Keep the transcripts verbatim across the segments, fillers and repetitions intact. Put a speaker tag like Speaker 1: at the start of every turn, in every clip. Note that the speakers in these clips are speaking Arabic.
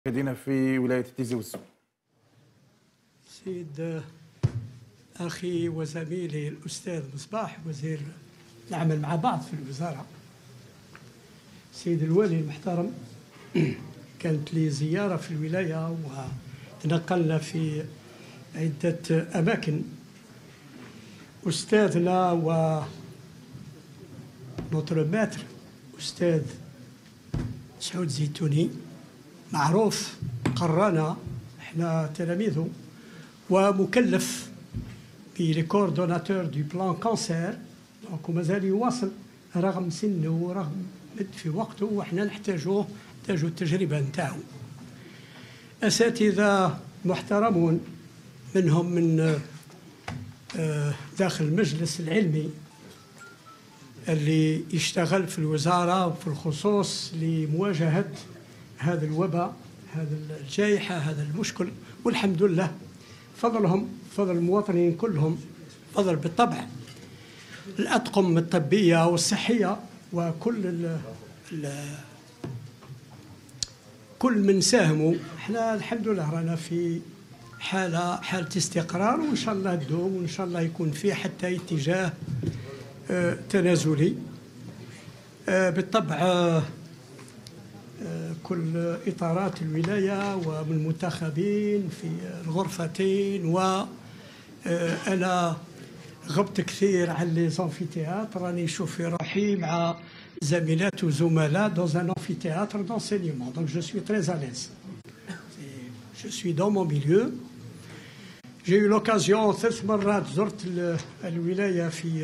Speaker 1: مشاهدينا في ولاية تيزي وزو.
Speaker 2: سيد أخي وزميلي الأستاذ مصباح وزير نعمل مع بعض في الوزارة، سيد الوالي المحترم، كانت لي زيارة في الولاية وتنقلنا في عدة أماكن. أستاذنا و نوتر ماتر أستاذ سعود زيتوني معروف قرانا، احنا تلاميذه، ومكلف بلي كوردوناتور دو بلان كانسير، دونك ومازال يواصل رغم سنه ورغم في وقته، وحنا نحتاجوه نحتاجو التجربه نتاعو. اساتذه محترمون منهم من داخل المجلس العلمي اللي يشتغل في الوزاره وفي الخصوص لمواجهه هذا الوباء، هذا الجائحه، هذا المشكل، والحمد لله فضلهم فضل المواطنين كلهم، فضل بالطبع الأطقم الطبية والصحية وكل ال ال كل من ساهموا. احنا الحمد لله رانا في حالة حالة استقرار، وإن شاء الله تدوم، وإن شاء الله يكون فيه حتى اتجاه اه تنازلي. اه بالطبع اه كل إطارات الولاية والمنتخبين في الغرفتين، وأنا غبت كثير عن لي زامفيتياتر، راني نشوف في روحي مع زميلات وزملاء dans un amphithéâtre d'enseignement. Donc je suis très à l'aise. Je suis dans mon milieu. J'ai eu l'occasion ثلاث مرات زرت الولاية في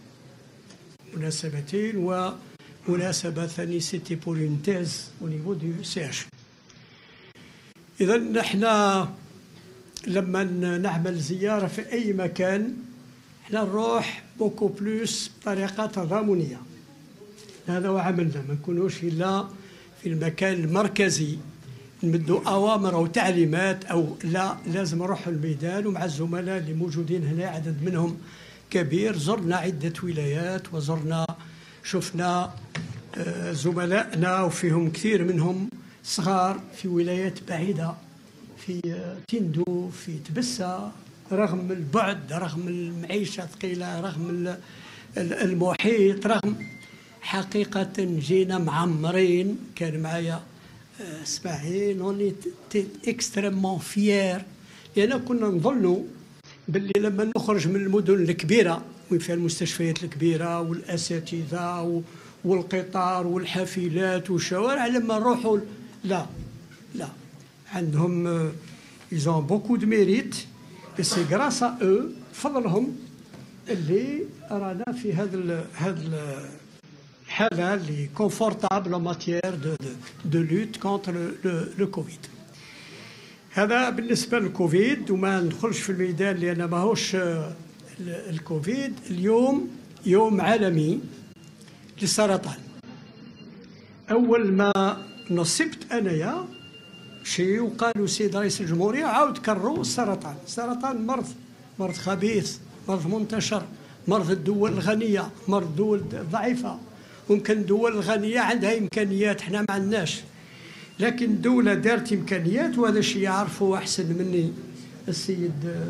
Speaker 2: مناسبتين، و مناسبة ثانية سيتي بور اون تيز او نيفو دو سي اش. إذا نحنا لما نعمل زيارة في أي مكان احنا نروح بوكو بلوس بطريقة تضامنية، هذا هو عملنا، ما نكونوش إلا في المكان المركزي نمدوا أوامر أو تعليمات، أو لا، لازم نروحوا الميدان. ومع الزملاء اللي موجودين هنا عدد منهم كبير، زرنا عدة ولايات وزرنا شفنا زملائنا وفيهم كثير منهم صغار في ولايات بعيدة، في تندو، في تبسة، رغم البعد، رغم المعيشة ثقيلة، رغم المحيط، رغم حقيقة جينا معمرين. كان معايا اسماعيل، اوني اكستريمون فيير، لأن كنا نظنوا باللي لما نخرج من المدن الكبيرة وين فيها المستشفيات الكبيرة والأساتذة والقطار والحافلات والشوارع، لما نروحوا لا لا عندهم ils ont beaucoup de mérite et c'est grâce à eux، فضلهم اللي رانا في هذا هذا الحالة اللي confortable en matière de de lutte contre le le Covid. هذا بالنسبة للكوفيد، وما ندخلش في الميدان لأن ماهوش الكوفيد. اليوم يوم عالمي للسرطان. أول ما نصبت أنايا شيء وقالوا سيد رئيس الجمهورية عاود كرروا السرطان. السرطان مرض مرض خبيث، مرض منتشر، مرض الدول الغنية، مرض الدول الضعيفة. ممكن الدول الغنية عندها إمكانيات، احنا ما عندناش، لكن الدولة دارت إمكانيات، وهذا الشيء يعرفه أحسن مني السيد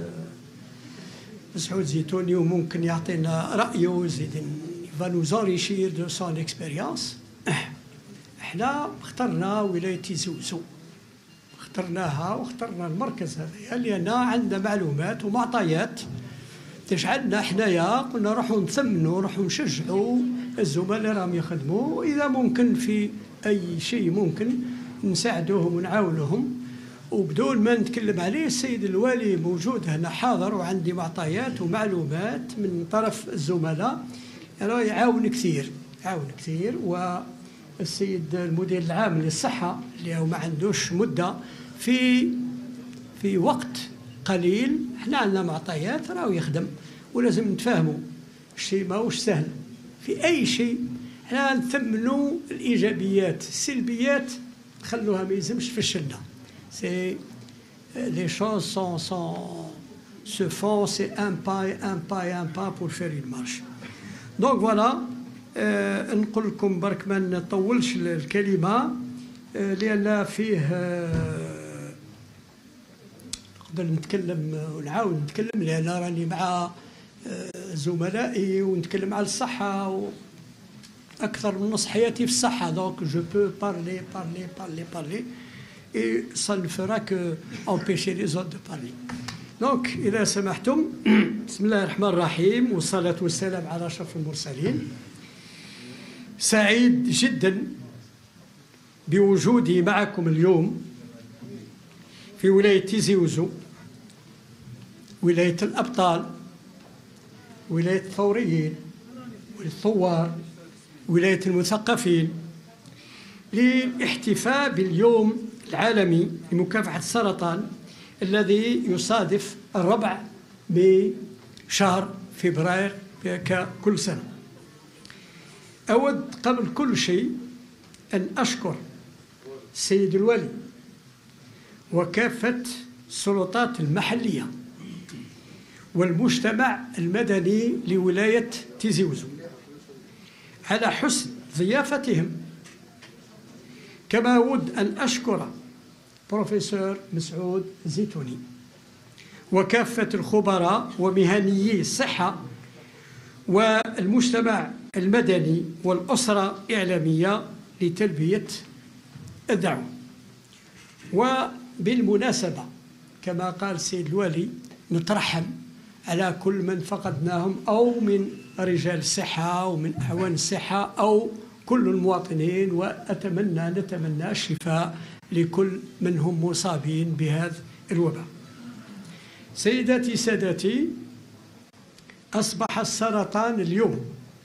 Speaker 2: سعود زيتوني، وممكن يعطينا رأيه ويزيد va nous enrichir de son expérience. احنا اخترنا ولاية تيزي وزو، اخترناها واخترنا المركز هذا لأن عندنا معلومات ومعطيات تجعلنا حنايا قلنا نروحوا نثمنوا، نروحوا نشجعوا الزملاء راهم يخدموا، وإذا ممكن في أي شيء ممكن نساعدوهم ونعاونوهم. وبدون ما نتكلم عليه، السيد الوالي موجود هنا حاضر، وعندي معطيات ومعلومات من طرف الزملاء، يعني يعاون كثير يعاون كثير. والسيد المدير العام للصحة اللي هو ما عندوش مدة، في في وقت قليل احنا عندنا معطيات راهو يخدم، ولازم نتفاهموا الشيء ماهوش سهل في أي شيء. احنا نثمنوا الإيجابيات، السلبيات خلوها ما يلزمش تفشلنا. سي لي شوز سون سون سو فون سي ان با ان با ان با بور فير اون مارش. دونك فوالا، نقول لكم برك ما نطولش الكلمة. لأن فيه نقدر نتكلم ونعاود نتكلم، لأن راني مع زملائي ونتكلم على الصحة أكثر من نص حياتي في الصحة. دونك جو بو بارلي بارلي بارلي بارلي et ça ne fera que empêcher les autres de parler. Donc إذا سمحتم، بسم الله الرحمن الرحيم والصلاة والسلام على أشرف المرسلين. سعيد جدا بوجودي معكم اليوم في ولاية تيزي وزو، ولاية الأبطال، ولاية الثوريين، ولاية الثوار، ولاية المثقفين، للاحتفاء باليوم العالمي لمكافحة السرطان الذي يصادف الربع بشهر فبراير ككل سنة. أود قبل كل شيء أن أشكر السيد الوالي وكافة السلطات المحلية والمجتمع المدني لولاية تيزي وزو على حسن ضيافتهم. كما أود أن أشكر بروفيسور مسعود زيتوني وكافة الخبراء ومهنيي الصحة والمجتمع المدني والأسرة الإعلامية لتلبية الدعوة. وبالمناسبة كما قال السيد الوالي نترحم على كل من فقدناهم، أو من رجال الصحة أو من أعوان الصحة أو كل المواطنين، وأتمنى نتمنى الشفاء لكل من هم مصابين بهذا الوباء. سيداتي سادتي، أصبح السرطان اليوم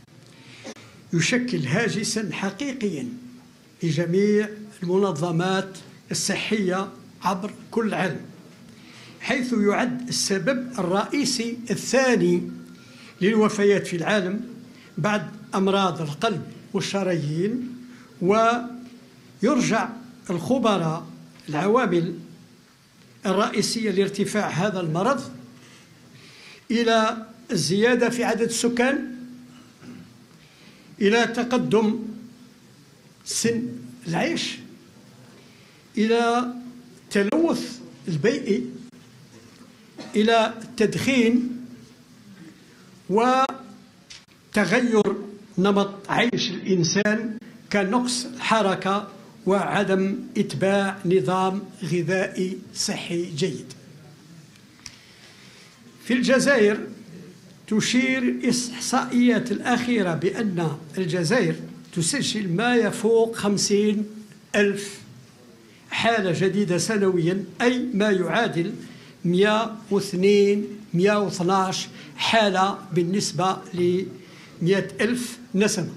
Speaker 2: يشكل هاجسا حقيقيا لجميع المنظمات الصحية عبر كل العالم، حيث يعد السبب الرئيسي الثاني للوفيات في العالم بعد أمراض القلب والشرايين. ويرجع الخبراء العوامل الرئيسية لارتفاع هذا المرض إلى الزيادة في عدد السكان، إلى تقدم سن العيش، إلى التلوث البيئي، إلى التدخين، وتغير نمط عيش الإنسان كنقص الحركة وعدم إتباع نظام غذائي صحي جيد. في الجزائر تشير الإحصائيات الأخيرة بأن الجزائر تسجل ما يفوق خمسين ألف حالة جديدة سنويا، أي ما يعادل مئة واثنين مئة واثني عشر حالة بالنسبة ل مئة ألف نسمة.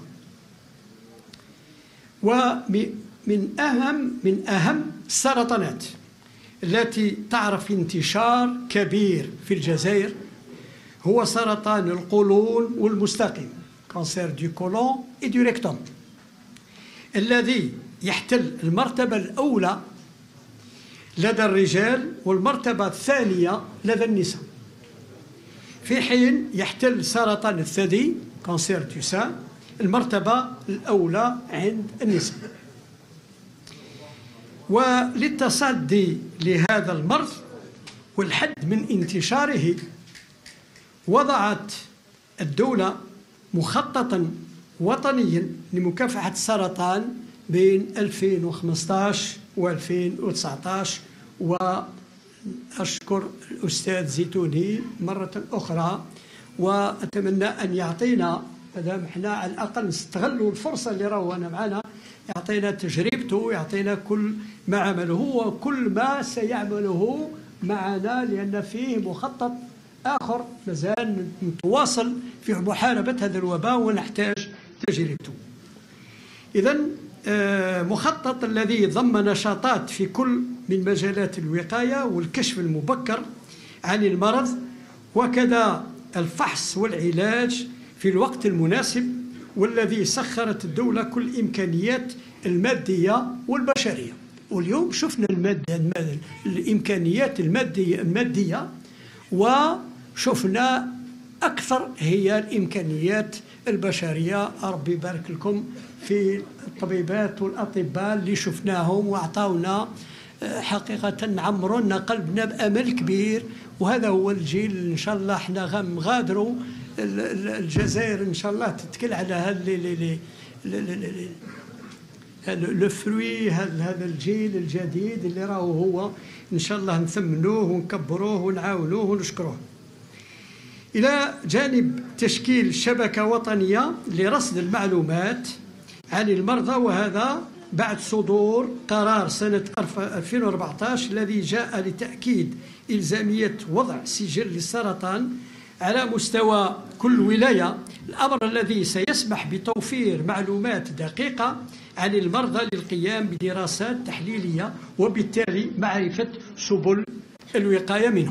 Speaker 2: ومن أهم من أهم السرطانات التي تعرف انتشار كبير في الجزائر هو سرطان القولون والمستقيم، كانسير دو كولون اي دو ريكتوم، الذي يحتل المرتبة الأولى لدى الرجال والمرتبة الثانية لدى النساء، في حين يحتل سرطان الثدي كانسير دو سان المرتبة الأولى عند النساء. وللتصدي لهذا المرض والحد من انتشاره وضعت الدولة مخططا وطنيا لمكافحة السرطان بين ألفين وخمسة عشر و ألفين وتسعة عشر. وأشكر الأستاذ زيتوني مرة أخرى، وأتمنى أن يعطينا، مادام احنا على الأقل نستغلوا الفرصة اللي راهو أنا معنا، يعطينا تجربته، يعطينا كل ما عمله وكل ما سيعمله معنا، لأن فيه مخطط آخر مازال نتواصل في محاربة هذا الوباء ونحتاج تجربته. إذن مخطط الذي ضم نشاطات في كل من مجالات الوقاية والكشف المبكر عن المرض، وكذا الفحص والعلاج في الوقت المناسب، والذي سخرت الدولة كل الإمكانيات المادية والبشرية. واليوم شفنا المادة المادة الإمكانيات المادية المادية وشفنا أكثر هي الإمكانيات البشرية. ربي يبارك لكم في الطبيبات والأطباء اللي شفناهم وأعطونا حقيقة نعمروا لنا قلبنا بأمل كبير. وهذا هو الجيل إن شاء الله احنا غنغادروا الجزائر إن شاء الله تتكل على هذا لو فروي، هذا الجيل الجديد اللي راهو هو إن شاء الله نثمنوه ونكبروه ونعاونوه ونشكروه. إلى جانب تشكيل شبكة وطنية لرصد المعلومات عن المرضى، وهذا بعد صدور قرار سنة ألفين وأربعة عشر الذي جاء لتأكيد إلزامية وضع سجل للسرطان على مستوى كل ولاية، الأمر الذي سيسمح بتوفير معلومات دقيقة عن المرضى للقيام بدراسات تحليلية وبالتالي معرفة سبل الوقاية منه.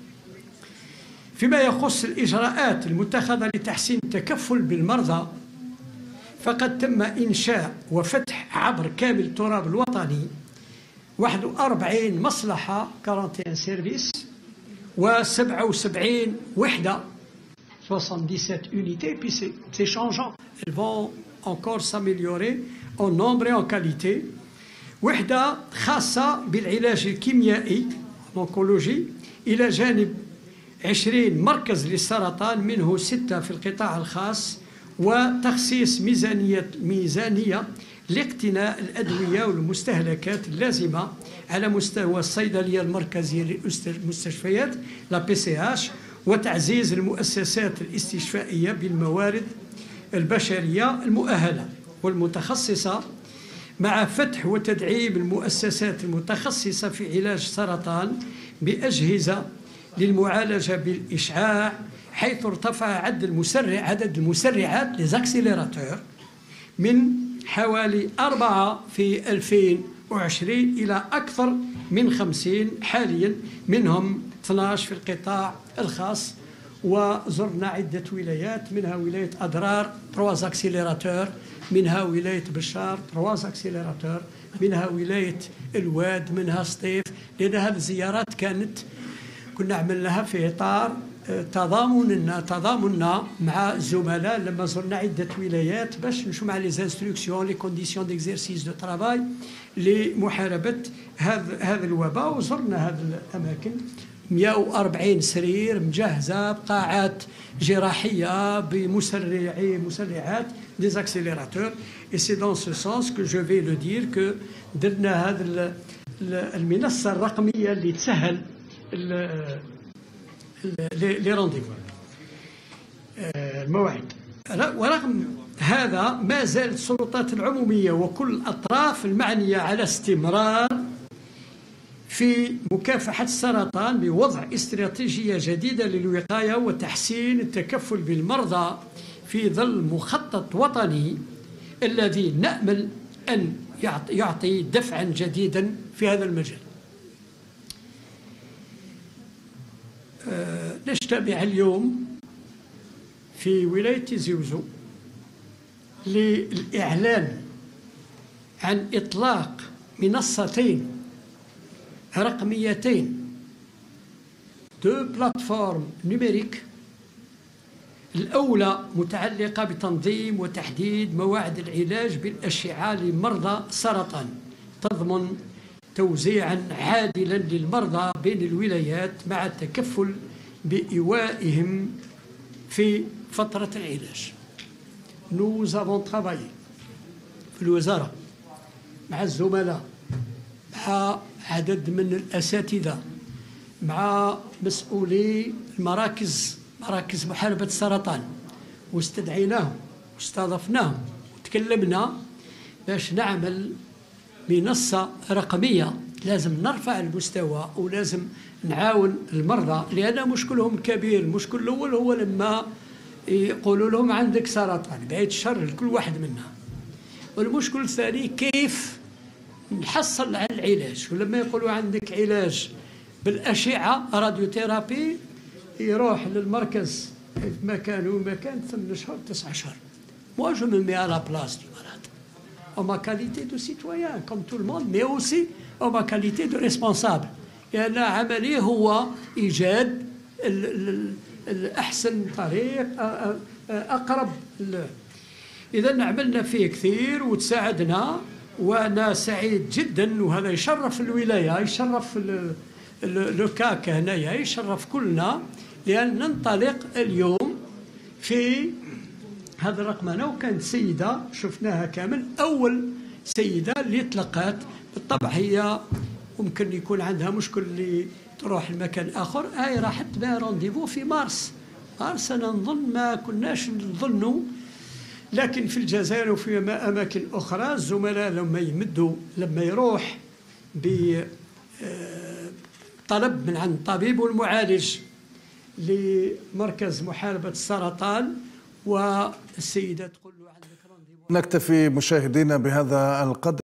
Speaker 2: فيما يخص الإجراءات المتخذة لتحسين التكفل بالمرضى، فقد تم إنشاء وفتح عبر كامل التراب الوطني واحد وأربعين مصلحة أربعة وأربعين سيرفيس وسبعة وسبعين وحدة soixante-dix-sept unités, puis c'est changeant. Elles vont encore s'améliorer en nombre et en qualité. وحدة خاصة بالعلاج الكيميائي الأونكولوجي، إلى جانب عشرين مركز للسرطان، منه ستة في القطاع الخاص، وتخصيص ميزانية ميزانية لاقتناء الأدوية والمستهلكات اللازمة على مستوى الصيدلية المركزية للمستشفيات لا بي سي اش، وتعزيز المؤسسات الاستشفائية بالموارد البشرية المؤهلة والمتخصصة، مع فتح وتدعيم المؤسسات المتخصصة في علاج السرطان بأجهزة للمعالجة بالإشعاع، حيث ارتفع عدد المسرع عدد المسرعات لزاكسيليراتور من حوالي أربعة في ألفين وعشرين إلى أكثر من خمسين حاليا، منهم اثني عشر في القطاع الخاص. وزرنا عدة ولايات، منها ولاية أضرار ثلاثة زاكسيليراتور، منها ولاية بشار ثلاثة زاكسيليراتور، منها ولاية الواد، منها سطيف، لأن هذه الزيارات كانت كنا عملناها في إطار تضامننا تضامننا مع الزملاء لما زرنا عدة ولايات باش نشوف مع لي انستركسيون لي كونديسيون ديكزيرسيس دو ترافاي لمحاربة هذا هذا الوباء. وزرنا هذه الأماكن، مئة وأربعين سرير مجهزة بقاعات جراحية بمسرعي مسرعات des accélérateurs. Et c'est dans ce sens que je vais le dire que درنا هذه المنصة الرقمية اللي تسهل لي رونديفو الموعد. ورغم هذا ما زالت السلطات العمومية وكل الأطراف المعنية على استمرار في مكافحة السرطان بوضع استراتيجية جديدة للوقاية وتحسين التكفل بالمرضى في ظل مخطط وطني الذي نأمل أن يعطي دفعا جديدا في هذا المجال. نجتمع اليوم في ولاية زيوزو للإعلان عن إطلاق منصتين رقميتين، دو بلاتفورم نيميريك. الأولى متعلقة بتنظيم وتحديد مواعيد العلاج بالأشعة لمرضى السرطان، تضمن توزيعا عادلا للمرضى بين الولايات مع التكفل بإيوائهم في فترة العلاج. Nous avons travaillé في الوزارة مع الزملاء، مع عدد من الأساتذة، مع مسؤولي المراكز مراكز محاربة السرطان، واستدعيناهم واستضفناهم وتكلمنا باش نعمل منصة رقمية. لازم نرفع المستوى ولازم نعاون المرضى، لأن مشكلهم كبير. المشكل الأول هو لما يقولوا لهم عندك سرطان، بعيد الشر لكل واحد منا. والمشكل الثاني كيف نحصل على العلاج، ولما يقولوا عندك علاج بالأشعة راديوثيرابي يروح للمركز في مكان ومكان ثمان شهور تسعة شهور. Moi je me mets à la place du malade en ma qualité de citoyen comme tout le monde, mais aussi en ma qualité de responsable. لأن عملي هو إيجاد الأحسن طريق أقرب. إذا عملنا فيه كثير وتساعدنا، وأنا سعيد جدا، وهذا يشرف الولاية، يشرف لوكاك هنايا، يشرف كلنا، لأن ننطلق اليوم في هذا الرقمنة. وكانت سيدة شفناها كامل، أول سيدة اللي تلقات. بالطبع هي ممكن يكون عندها مشكل اللي تروح لمكان آخر، هاي راحت بها رونديفو في مارس. مارس أنا نظن ما كناش نظنوا، لكن في الجزائر وفي أماكن أخرى الزملاء لما يمدوا، لما يروح بطلب من عند الطبيب والمعالج لمركز محاربة السرطان، والسيدة تقول له عندك رونديفو.
Speaker 1: نكتفي مشاهدينا بهذا القدر.